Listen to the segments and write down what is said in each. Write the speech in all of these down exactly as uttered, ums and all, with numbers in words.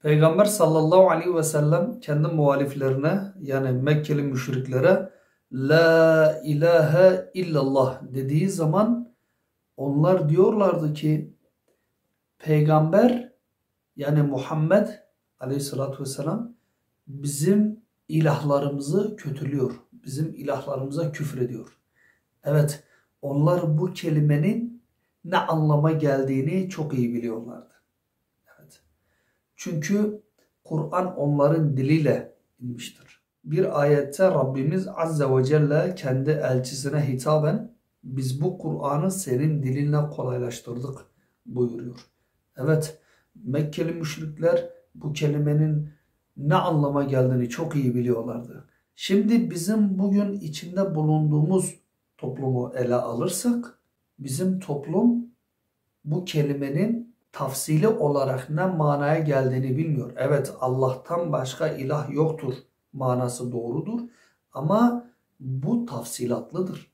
Peygamber sallallahu aleyhi ve sellem kendi muhaliflerine, yani Mekkeli müşriklere La ilahe illallah dediği zaman onlar diyorlardı ki Peygamber, yani Muhammed aleyhissalatü vesselam bizim ilahlarımızı kötülüyor. Bizim ilahlarımıza küfrediyor. Evet, onlar bu kelimenin ne anlama geldiğini çok iyi biliyorlardı. Evet. Çünkü Kur'an onların diliyle inmiştir. Bir ayette Rabbimiz Azze ve Celle kendi elçisine hitaben biz bu Kur'an'ı senin dilinle kolaylaştırdık buyuruyor. Evet, Mekkeli müşrikler bu kelimenin ne anlama geldiğini çok iyi biliyorlardı. Şimdi bizim bugün içinde bulunduğumuz toplumu ele alırsak, bizim toplum bu kelimenin tafsili olarak ne manaya geldiğini bilmiyor. Evet, Allah'tan başka ilah yoktur manası doğrudur ama bu tafsilatlıdır.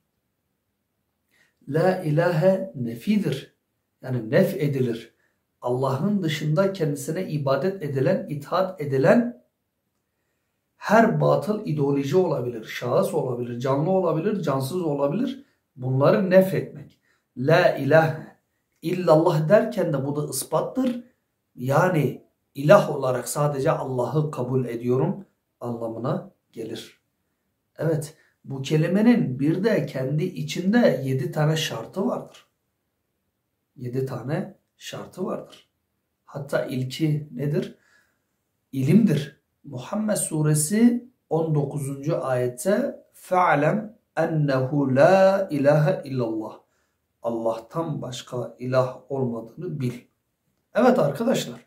La ilahe nefidir. Yani nef edilir. Allah'ın dışında kendisine ibadet edilen, itaat edilen her batıl ideoloji olabilir, şahıs olabilir, canlı olabilir, cansız olabilir. Bunları nef etmek. La ilahe illallah derken de bu da ispattır. Yani ilah olarak sadece Allah'ı kabul ediyorum anlamına gelir. Evet, bu kelimenin bir de kendi içinde yedi tane şartı vardır. Yedi tane şartı vardır. Hatta ilki nedir? İlimdir. Muhammed suresi on dokuzuncu ayette fe'lem ennehu la ilahe illallah. Allah'tan başka ilah olmadığını bil. Evet arkadaşlar,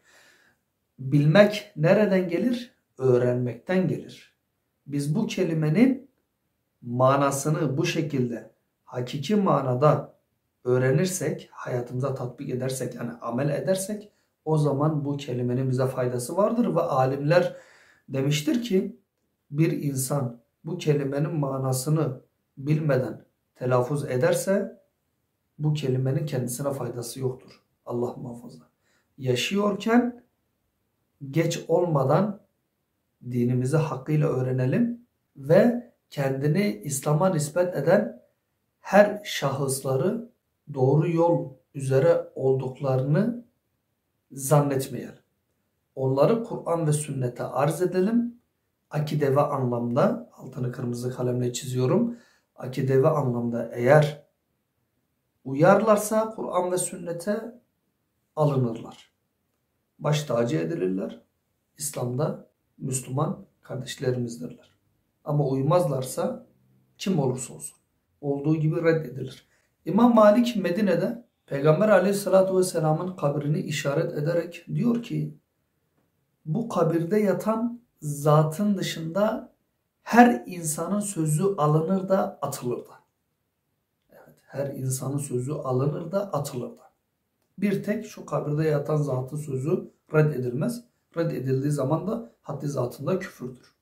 bilmek nereden gelir? Öğrenmekten gelir. Biz bu kelimenin manasını bu şekilde hakiki manada öğrenirsek, hayatımıza tatbik edersek, yani amel edersek, o zaman bu kelimenin bize faydası vardır ve alimler demiştir ki bir insan bu kelimenin manasını bilmeden telaffuz ederse bu kelimenin kendisine faydası yoktur. Allah muhafaza. Yaşıyorken geç olmadan dinimizi hakkıyla öğrenelim ve kendini İslam'a nispet eden her şahısları doğru yol üzere olduklarını zannetmeyelim. Onları Kur'an ve sünnete arz edelim. Akide ve anlamda, altını kırmızı kalemle çiziyorum. Akide ve anlamda eğer uyarlarsa Kur'an ve sünnete alınırlar. Baş tacı edilirler. İslam'da Müslüman kardeşlerimizdirler. Ama uymazlarsa kim olursa olsun olduğu gibi reddedilir. İmam Malik Medine'de Peygamber Aleyhisselatü Vesselam'ın kabrini işaret ederek diyor ki bu kabirde yatan zatın dışında her insanın sözü alınır da atılır da. Evet, her insanın sözü alınır da atılır da. Bir tek şu kabirde yatan zatın sözü reddedilmez. Reddedildiği zaman da haddi zatında küfürdür.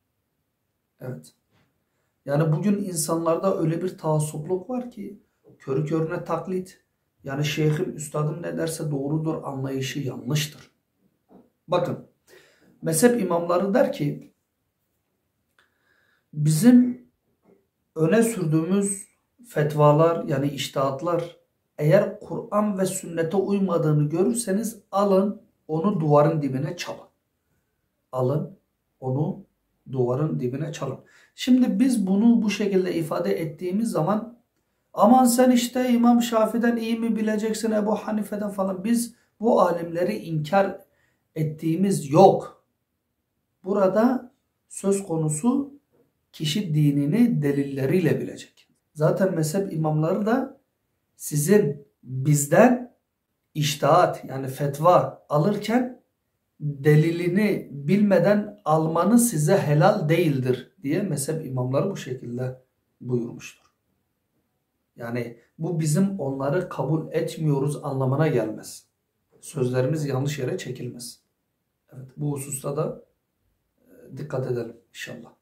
Evet. Yani bugün insanlarda öyle bir taassupluk var ki körü körüne taklit. Yani şeyhim, üstadım ne derse doğrudur anlayışı yanlıştır. Bakın, mezhep imamları der ki bizim öne sürdüğümüz fetvalar, yani içtihatlar eğer Kur'an ve sünnete uymadığını görürseniz alın onu duvarın dibine çalın. Alın onu duvarın dibine çalın. Şimdi biz bunu bu şekilde ifade ettiğimiz zaman aman sen işte İmam Şafii'den iyi mi bileceksin, Ebu Hanife'den falan, biz bu alimleri inkar ettiğimiz yok. Burada söz konusu kişi dinini delilleriyle bilecek. Zaten mezhep imamları da sizin bizden içtihat, yani fetva alırken delilini bilmeden almanız size helal değildir diye mezhep imamları bu şekilde buyurmuştur. Yani bu bizim onları kabul etmiyoruz anlamına gelmez. Sözlerimiz yanlış yere çekilmez. Evet, bu hususta da dikkat edelim inşallah.